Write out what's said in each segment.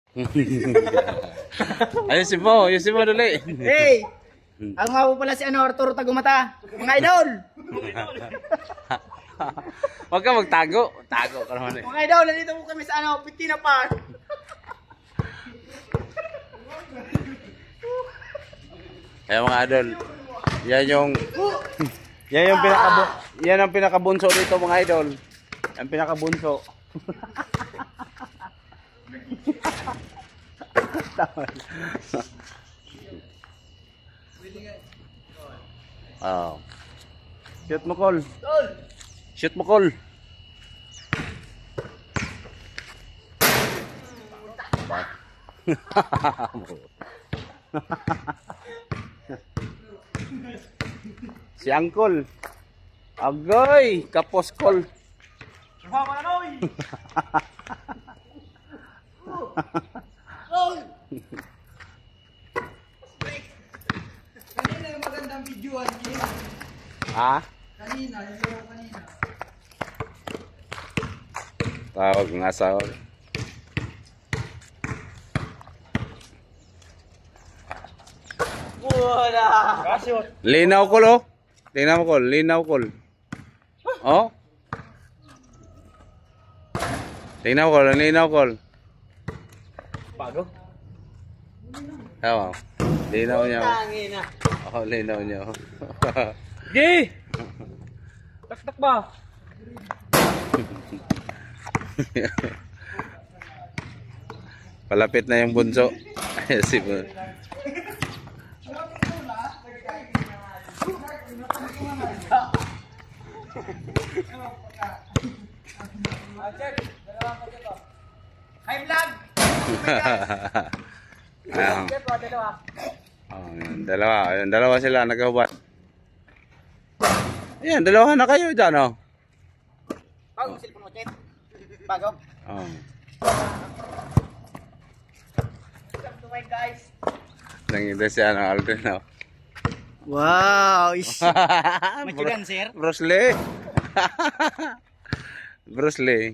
Ayusin mo dali. Hey! Ako nga po pala si Arturo Tagumata. Mga idol! Huwag ka magtago. Tago ka naman eh. Mga idol, nandito po kami sa Pitina Park. Kaya mga idol, yan ang pinakabunso dito mga idol. Ang pinakabunso. Oh. Shoot mo, Col. Shoot mo, Col. Si Angkol. Agoy, kapos Col. Kanina yung magandang videoan niya. Ha? Kanina. Tawag ng asawa. Wala! Linaw Col, oh. Tingnan mo, Col. Linaw, Col. Oh. Tingnan mo, Col. Linaw, Col. Bago? Ewan. Linaw niya. Tangina. Oh, linaw niya. Gi! Tak ba? Palapit na yung bunso. Si Hi vlog! dalawa sila naghubat. Ayan, dalawa na kayo dyan, oh. Bago cellphone mo, Chet. Bago. Oh. Welcome to my guys. Nangita si Aldrin, oh. Wow! Machigan, sir. Bruce Lee. Bruce Lee.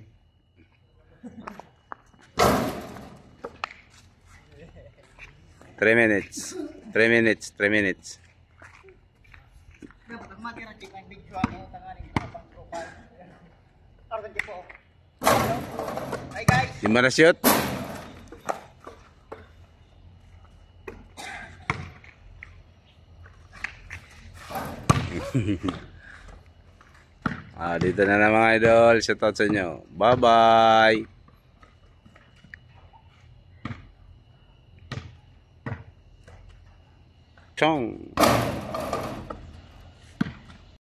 Three minutes. Dapat ang mag-i-check ang video ano, tangaling kapang profile. Argan po. Hi guys! Di mo na-shoot? Dito na lang mga idol. Shoutout sa inyo. Bye-bye! Chong!